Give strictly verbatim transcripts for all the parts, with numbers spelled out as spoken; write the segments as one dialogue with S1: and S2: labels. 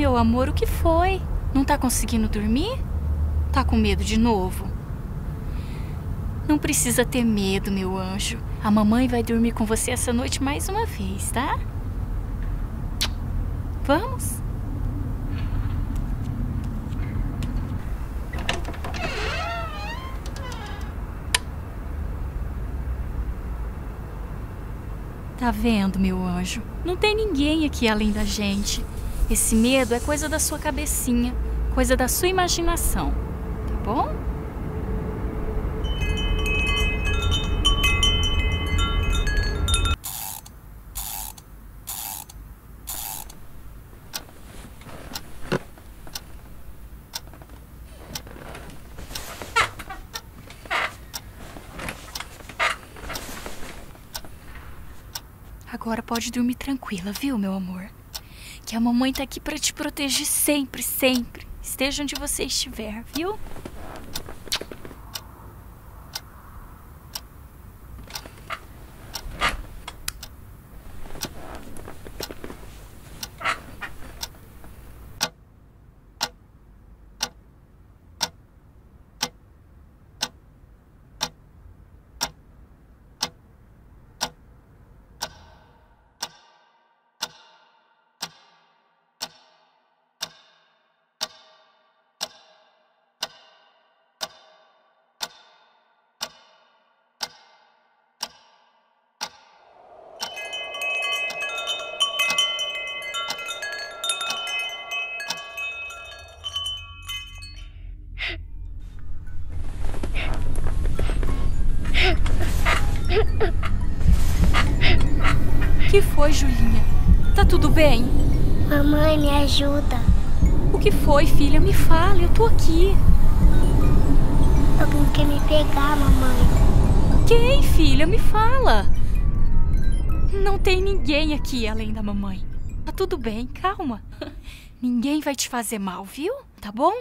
S1: meu amor, o que foi? Não tá conseguindo dormir? Tá com medo de novo? Não precisa ter medo, meu anjo. A mamãe vai dormir com você essa noite mais uma vez, tá? Vamos? Tá vendo, meu anjo? Não tem ninguém aqui além da gente. Esse medo é coisa da sua cabecinha, coisa da sua imaginação, tá bom? Agora pode dormir tranquila, viu, meu amor? Que a mamãe tá aqui pra te proteger sempre, sempre. Esteja onde você estiver, viu? O que foi, Julinha? Tá tudo bem?
S2: Mamãe, me ajuda.
S1: O que foi, filha? Me fala, eu tô aqui.
S2: Alguém quer me pegar, mamãe.
S1: Quem, filha? Me fala. Não tem ninguém aqui além da mamãe. Tá tudo bem, calma. Ninguém vai te fazer mal, viu? Tá bom?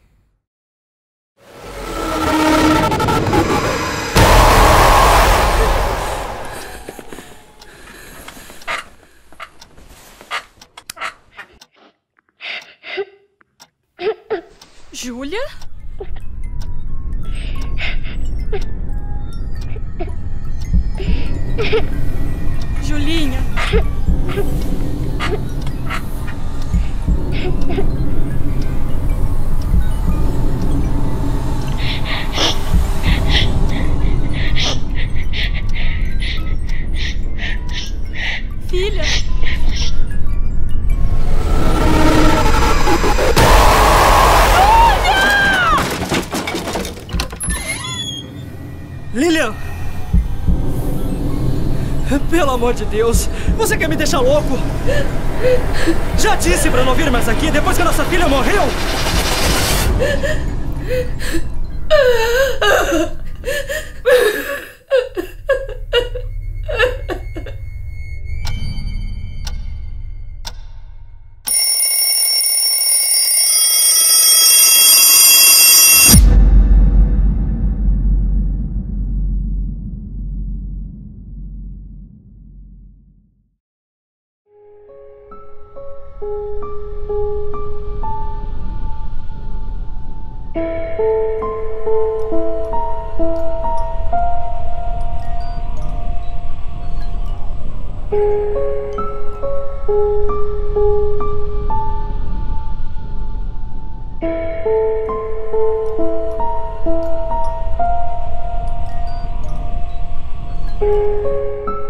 S1: Júlia? Julinha? Filha?
S3: Lilian! Pelo amor de Deus, você quer me deixar louco? Já disse pra não vir mais aqui depois que a nossa filha morreu!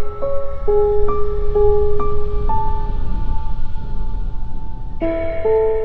S2: Música